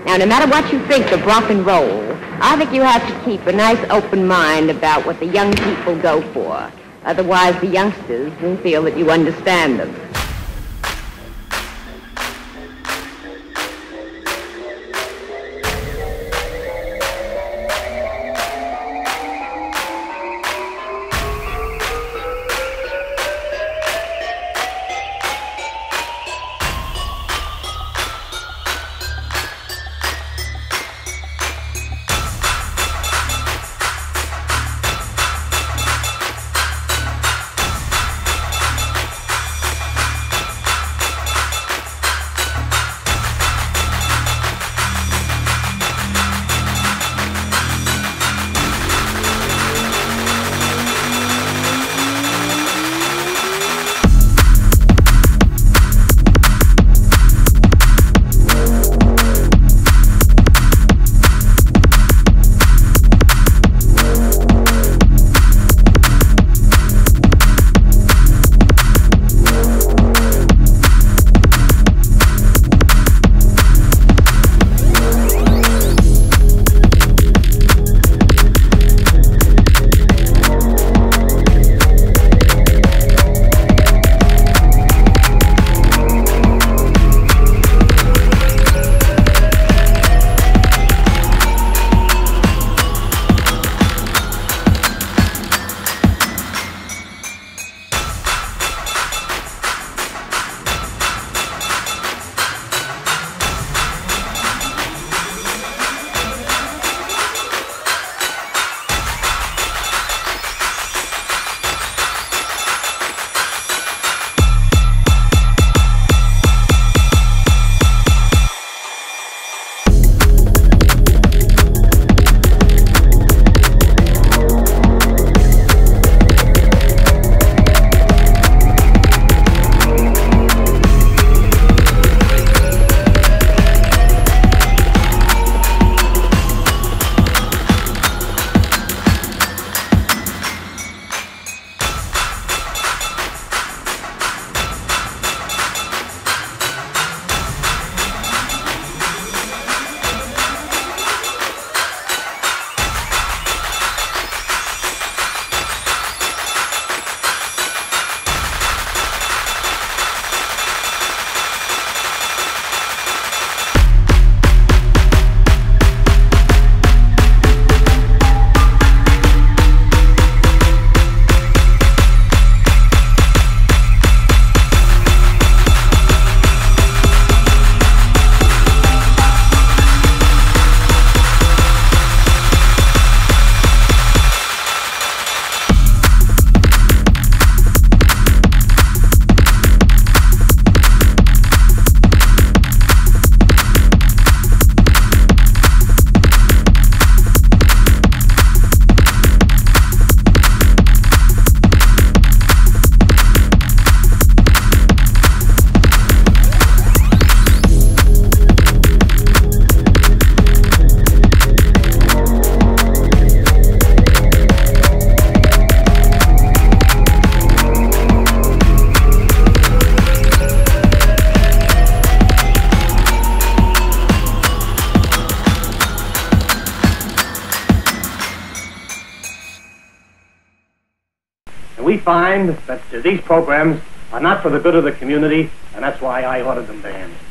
Now, no matter what you think of rock and roll, I think you have to keep a nice open mind about what the young people go for. Otherwise, the youngsters will feel that you understand them. We find that these programs are not for the good of the community, and that's why I ordered them banned.